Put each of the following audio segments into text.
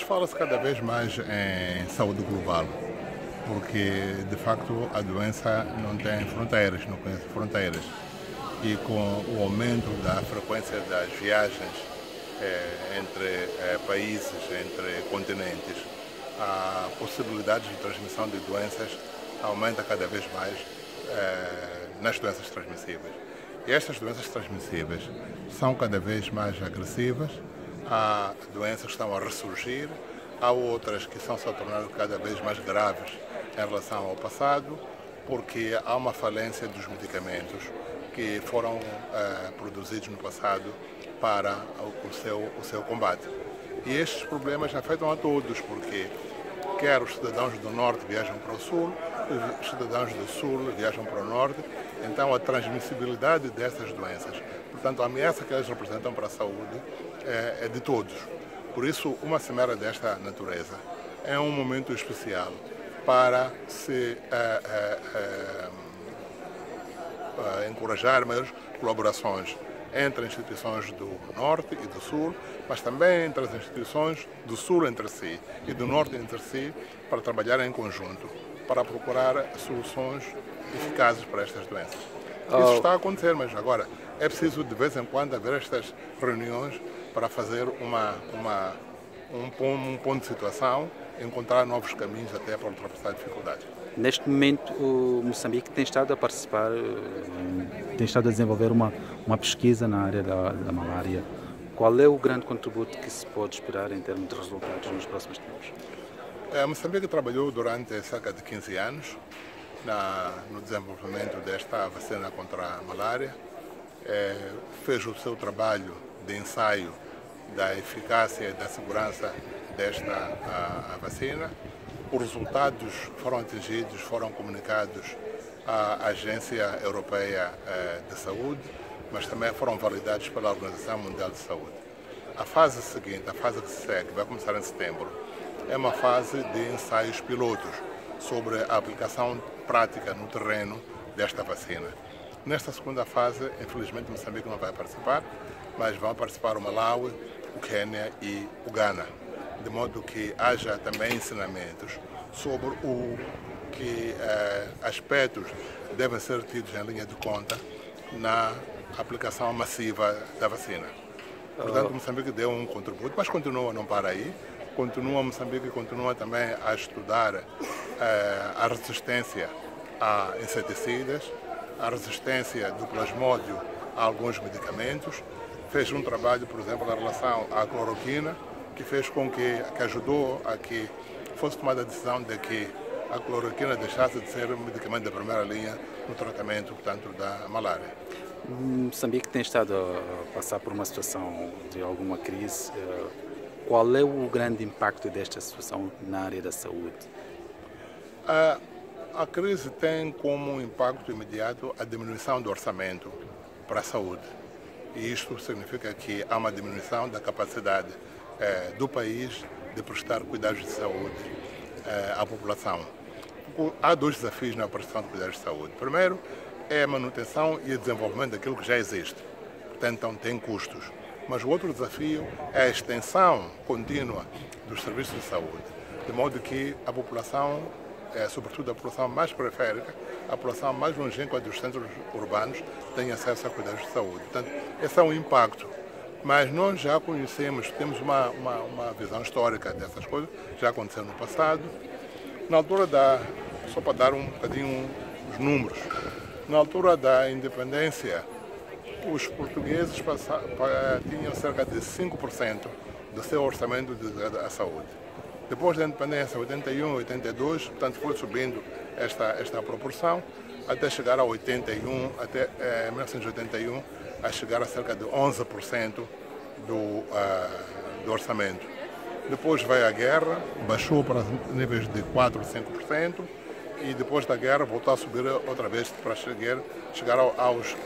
Hoje fala-se cada vez mais em saúde global, porque de facto a doença não tem fronteiras, não conhece fronteiras. E com o aumento da frequência das viagens entre países, entre continentes, a possibilidade de transmissão de doenças aumenta cada vez mais nas doenças transmissíveis. E estas doenças transmissíveis são cada vez mais agressivas, há doenças que estão a ressurgir, há outras que estão se a tornar cada vez mais graves em relação ao passado, porque há uma falência dos medicamentos que foram produzidos no passado para o seu combate. E estes problemas afetam a todos, porque quer os cidadãos do norte viajam para o sul, os cidadãos do sul viajam para o norte, então a transmissibilidade dessas doenças, portanto a ameaça que elas representam para a saúde é de todos. Por isso, uma cimeira desta natureza é um momento especial para se encorajar maiores colaborações entre instituições do Norte e do Sul, mas também entre as instituições do Sul entre si e do Norte entre si, para trabalhar em conjunto, para procurar soluções eficazes para estas doenças. Isso está a acontecer, mas agora é preciso de vez em quando haver estas reuniões para fazer um ponto de situação, encontrar novos caminhos até para ultrapassar dificuldades. Neste momento, o Moçambique tem estado a participar, tem estado a desenvolver uma pesquisa na área da malária. Qual é o grande contributo que se pode esperar em termos de resultados nos próximos tempos? Moçambique trabalhou durante cerca de 15 anos no desenvolvimento desta vacina contra a malária. Fez o seu trabalho de ensaio da eficácia e da segurança desta vacina. Os resultados foram atingidos, foram comunicados à Agência Europeia de Saúde, mas também foram validados pela Organização Mundial de Saúde. A fase seguinte, a fase que se segue, vai começar em setembro, é uma fase de ensaios pilotos sobre a aplicação prática no terreno desta vacina. Nesta segunda fase, infelizmente, Moçambique não vai participar, mas vão participar o Malawi, o Quênia e o Ghana, de modo que haja também ensinamentos sobre o que aspectos devem ser tidos em linha de conta na aplicação massiva da vacina. Portanto, Moçambique deu um contributo, mas continua, não para aí. Moçambique continua também a estudar a resistência a inseticidas, a resistência do plasmódio a alguns medicamentos. Fez um trabalho, por exemplo, em relação à cloroquina, que fez com que ajudou a que fosse tomada a decisão de que a cloroquina deixasse de ser um medicamento da primeira linha no tratamento, portanto, da malária. Moçambique tem estado a passar por uma situação de alguma crise. Qual é o grande impacto desta situação na área da saúde? A crise tem como impacto imediato a diminuição do orçamento para a saúde. E isto significa que há uma diminuição da capacidade do país de prestar cuidados de saúde à população. Há dois desafios na prestação de cuidados de saúde. Primeiro, é a manutenção e o desenvolvimento daquilo que já existe. Portanto, então, tem custos. Mas o outro desafio é a extensão contínua dos serviços de saúde, de modo que a população, sobretudo a população mais periférica, a população mais longínqua dos centros urbanos, tenha acesso a cuidados de saúde. Portanto, esse é um impacto. Mas nós já conhecemos, temos uma visão histórica dessas coisas, já aconteceu no passado. Na altura só para dar um bocadinho os números, na altura da independência, os portugueses tinham cerca de 5% do seu orçamento da saúde. Depois da independência, 81, 82, portanto foi subindo esta proporção, até chegar a 81, até 1981, a chegar a cerca de 11% do orçamento. Depois veio a guerra, baixou para níveis de 4 ou 5%, e depois da guerra voltou a subir outra vez para chegar aos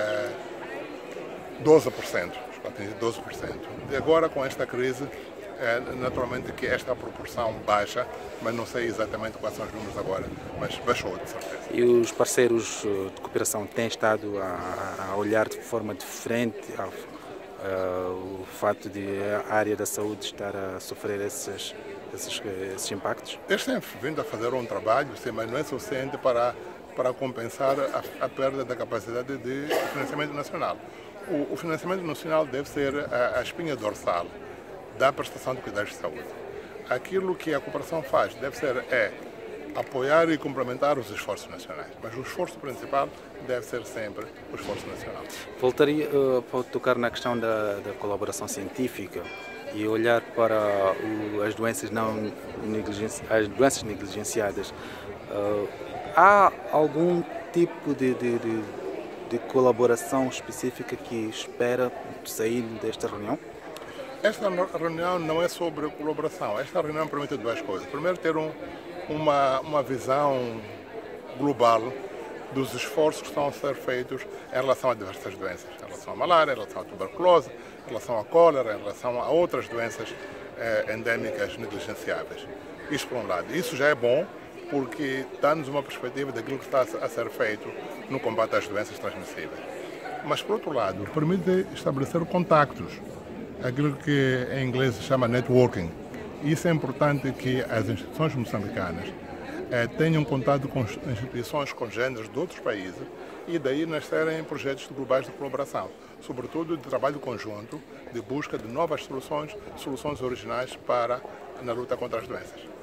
12%, atingir 12%. E agora, com esta crise, naturalmente que esta proporção baixa, mas não sei exatamente quais são os números agora, mas baixou de certeza. E os parceiros de cooperação têm estado a olhar de forma diferente o fato de a área da saúde estar a sofrer esses impactos? Eles têm vindo a fazer um trabalho, sim, mas não é suficiente para compensar a perda da capacidade de financiamento nacional. O financiamento nacional deve ser a espinha dorsal da prestação de cuidados de saúde. Aquilo que a cooperação faz deve ser apoiar e complementar os esforços nacionais, mas o esforço principal deve ser sempre o esforço nacional. Voltaria para tocar na questão da colaboração científica e olhar para as doenças negligenciadas. Há algum tipo de colaboração específica que espera sair desta reunião? Esta reunião não é sobre colaboração. Esta reunião permite duas coisas. Primeiro, ter uma visão global dos esforços que estão a ser feitos em relação a diversas doenças, em relação à malária, em relação à tuberculose, em relação à cólera, em relação a outras doenças endémicas negligenciáveis. Isso por um lado. Isso já é bom porque dá-nos uma perspectiva daquilo que está a ser feito no combate às doenças transmissíveis. Mas, por outro lado, permite estabelecer contactos, aquilo que em inglês se chama networking. Isso é importante que as instituições moçambicanas tenham contato com instituições congêneres de outros países e daí nascerem projetos globais de colaboração, sobretudo de trabalho conjunto, de busca de novas soluções originais na luta contra as doenças.